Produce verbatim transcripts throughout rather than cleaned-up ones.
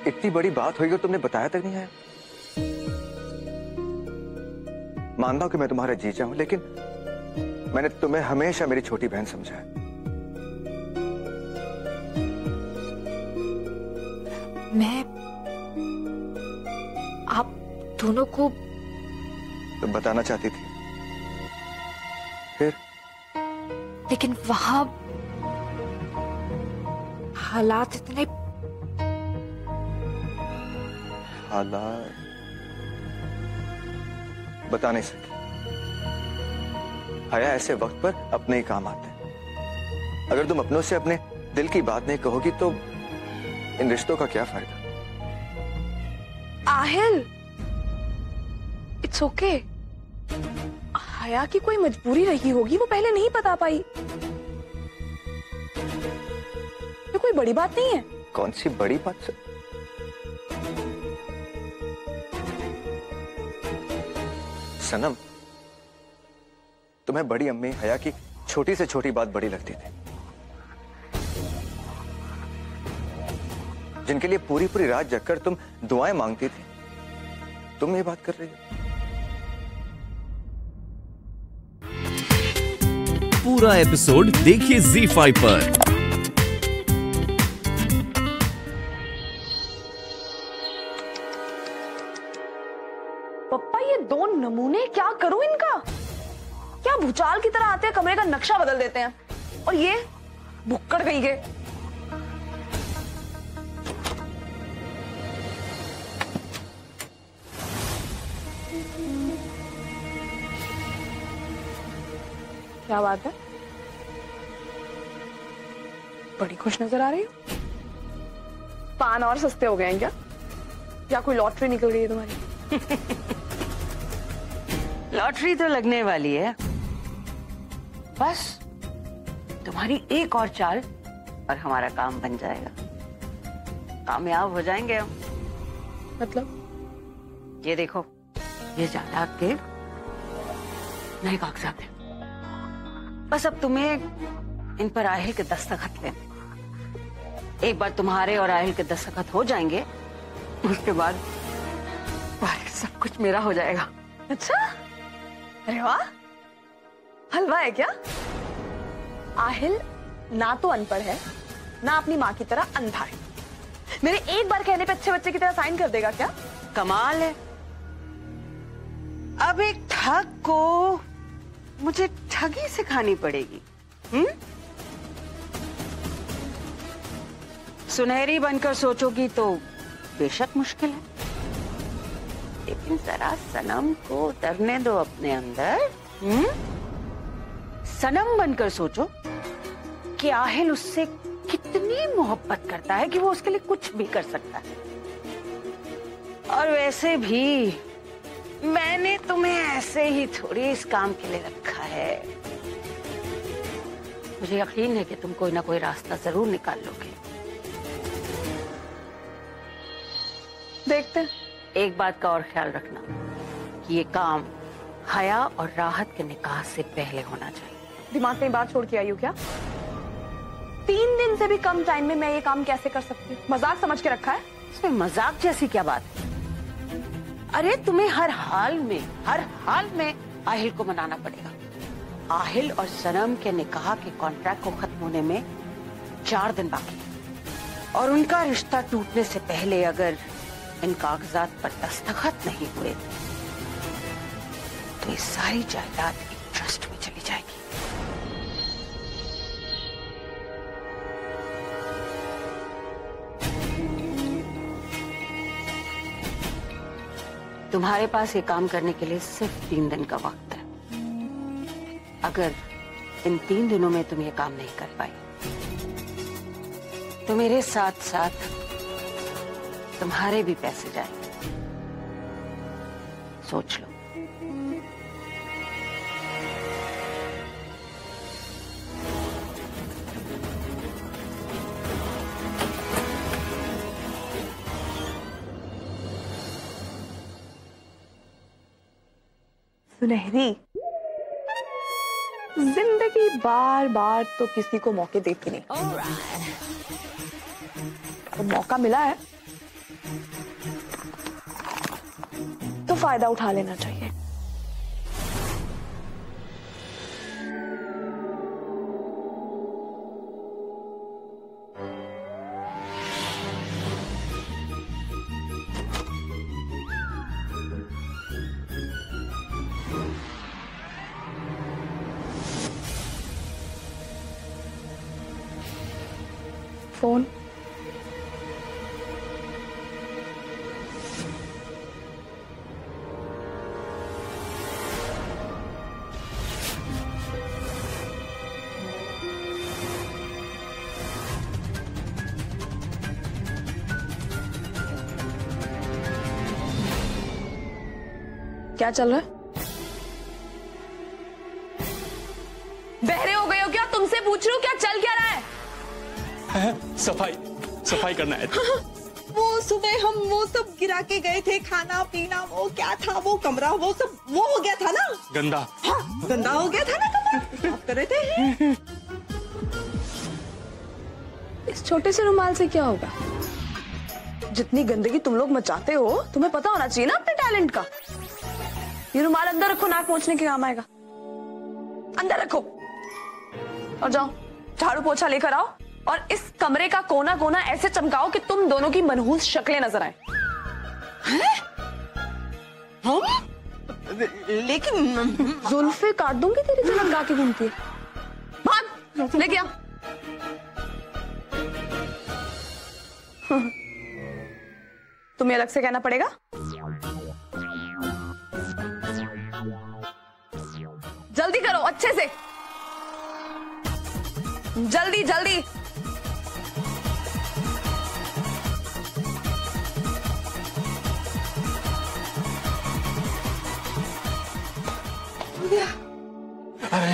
इतनी बड़ी बात हुई और तुमने बताया तक नहीं आया। मानता हूं कि मैं तुम्हारा जीजा हूं, लेकिन मैंने तुम्हें हमेशा मेरी छोटी बहन समझा है। मैं आप दोनों को तुम बताना चाहती थी, फिर? लेकिन वहां हालात इतने हालात बता नहीं सके। हया ऐसे वक्त पर अपने ही काम आते हैं। अगर तुम अपनों से अपने दिल की बात नहीं कहोगी तो इन रिश्तों का क्या फायदा? Aahil, it's okay. हया की कोई मजबूरी रही होगी, वो पहले नहीं बता पाई। ये कोई बड़ी बात नहीं है। कौन सी बड़ी बात सर? सनम, तुम्हें बड़ी अम्मी हया की छोटी से छोटी बात बड़ी लगती थी, जिनके लिए पूरी पूरी रात जगकर तुम दुआएं मांगती थी। तुम ये बात कर रही हो? पूरा एपिसोड देखिए ज़ी फाइव पर। पप्पा, ये दो नमूने क्या करूं इनका? क्या भूचाल की तरह आते हैं, कमरे का नक्शा बदल देते हैं। और ये भुक्कड़ कहीं के। क्या बात है? बड़ी खुश नजर आ रही हो। पान और सस्ते हो गए हैं क्या? या कोई लॉटरी निकल गई है तुम्हारी? लॉटरी तो लगने वाली है, बस तुम्हारी एक और चाल और हमारा काम बन जाएगा। कामयाब हो जाएंगे हम। मतलब? ये देखो, ये जायदाद के नए कागजात हैं। बस अब तुम्हें इन पर आहिल के दस्तखत लेने। एक बार तुम्हारे और आहिल के दस्तखत हो जाएंगे, उसके बाद सब कुछ मेरा हो जाएगा। अच्छा, अरे वाह, हलवा है क्या? आहिल ना तो अनपढ़ है, ना अपनी माँ की तरह अंधा है। मेरे एक बार कहने पे अच्छे बच्चे की तरह साइन कर देगा क्या? कमाल है। अब एक ठग को मुझे ठगी सिखानी पड़ेगी। हम्म? सुनहरी बनकर सोचोगी तो बेशक मुश्किल है, लेकिन जरा सनम को उतरने दो अपने अंदर। हम्म? सनम बनकर सोचो कि आहिल उससे कितनी मोहब्बत करता है कि वो उसके लिए कुछ भी कर सकता है। और वैसे भी मैंने तुम्हें ऐसे ही थोड़ी इस काम के लिए रखा है। मुझे यकीन है कि तुम कोई ना कोई रास्ता जरूर निकाल लोगे। देखते हैं। एक बात का और ख्याल रखना कि ये काम हया और राहत के निकाह से पहले होना चाहिए। दिमाग में बात छोड़ के आई हो क्या? तीन दिन से भी कम टाइम में मैं ये काम कैसे कर सकती हूँ? मजाक समझ के रखा है? इसमें मजाक जैसी क्या बात है? अरे तुम्हें हर हाल में हर हाल में आहिल को मनाना पड़ेगा। आहिल और सनम के निकाह के कॉन्ट्रैक्ट को खत्म होने में चार दिन बाकी है, और उनका रिश्ता टूटने से पहले अगर इन कागजात पर दस्तखत नहीं हुए तो ये सारी जायदाद एक ट्रस्ट में चली जाएगी। तुम्हारे पास ये काम करने के लिए सिर्फ तीन दिन का वक्त है। अगर इन तीन दिनों में तुम ये काम नहीं कर पाई तो मेरे साथ साथ तुम्हारे भी पैसे जाएंगे। सोच लो। सुनहरी, जिंदगी बार बार तो किसी को मौके देती नहीं। तो मौका मिला है फायदा उठा लेना चाहिए। फोन क्या चल रहा है? बहरे हो गए हो क्या? तुमसे पूछ रही हूँ क्या चल क्या रहा है? सफाई सफाई करना है। वो सुबह हम वो सब गिरा के गए थे, खाना पीना, वो क्या था वो कमरा, वो सब वो हो गया था ना, गंदा। हाँ, गंदा हो गया था ना कमरा, साफ कर रहे थे। इस छोटे से रुमाल से क्या होगा? जितनी गंदगी तुम लोग मचाते हो तुम्हें पता होना चाहिए ना अपने टैलेंट का। ये रुमाल अंदर रखो, नाक पोंछने के काम आएगा। अंदर रखो और जाओ झाड़ू पोछा लेकर आओ और इस कमरे का कोना कोना ऐसे चमकाओ कि तुम दोनों की मनहूस शक्लें नजर आए। हम? लेकिन जुल्फे काट दूंगी तेरी जो लगा के घूमती है। भाग लेके आ। तुम्हें अलग से कहना पड़ेगा। जल्दी करो अच्छे से, जल्दी जल्दी। अरे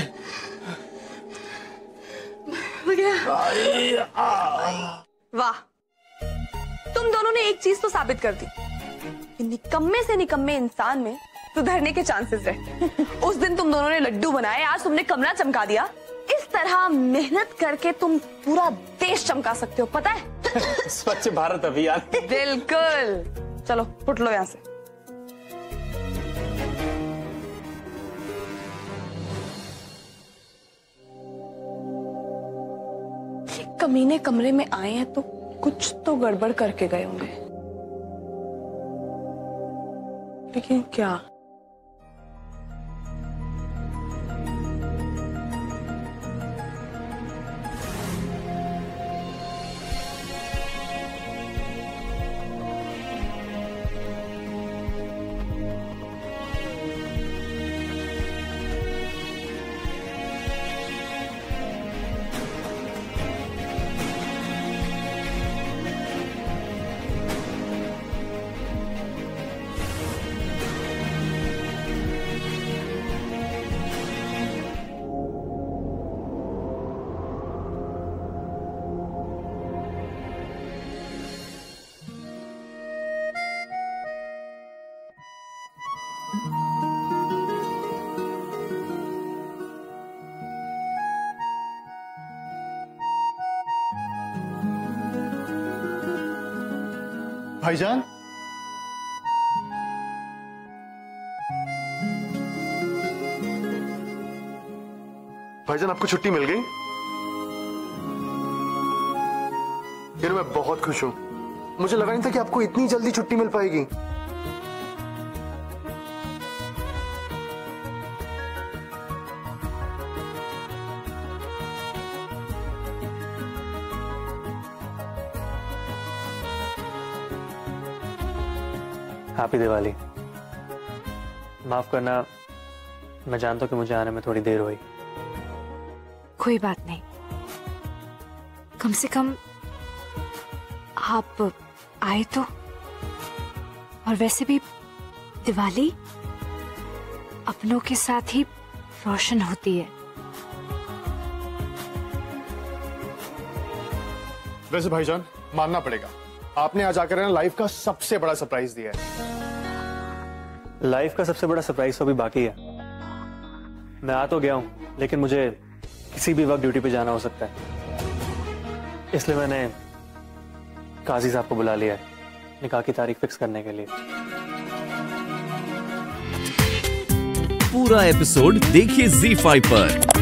वाह, तुम दोनों ने एक चीज तो साबित कर दी कि निकम्मे से निकम्मे इंसान में सुधरने के चांसेस रहे। उस दिन तुम दोनों ने लड्डू बनाए, आज तुमने कमरा चमका दिया। इस तरह मेहनत करके तुम पूरा देश चमका सकते हो, पता है? स्वच्छ भारत अभियान। बिल्कुल। चलो फुट लो यहां से। कमीने कमरे में आए हैं तो कुछ तो गड़बड़ करके गए होंगे, लेकिन क्या? भाईजान, भाईजान आपको छुट्टी मिल गई? यार मैं बहुत खुश हूं। मुझे लगा नहीं था कि आपको इतनी जल्दी छुट्टी मिल पाएगी। हैप्पी दिवाली। माफ करना, मैं जानता हूं कि मुझे आने में थोड़ी देर हुई। कोई बात नहीं, कम से कम आप आए तो। और वैसे भी दिवाली अपनों के साथ ही रोशन होती है। वैसे भाईजान मानना पड़ेगा, आपने आज आकर ना लाइफ का सबसे बड़ा सरप्राइज दिया है। लाइफ का सबसे बड़ा सरप्राइज तो अभी बाकी है। मैं आ तो गया हूं, लेकिन मुझे किसी भी वक्त ड्यूटी पे जाना हो सकता है, इसलिए मैंने काजी साहब को बुला लिया है निकाह की तारीख फिक्स करने के लिए। पूरा एपिसोड देखिए ज़ी फाइव पर।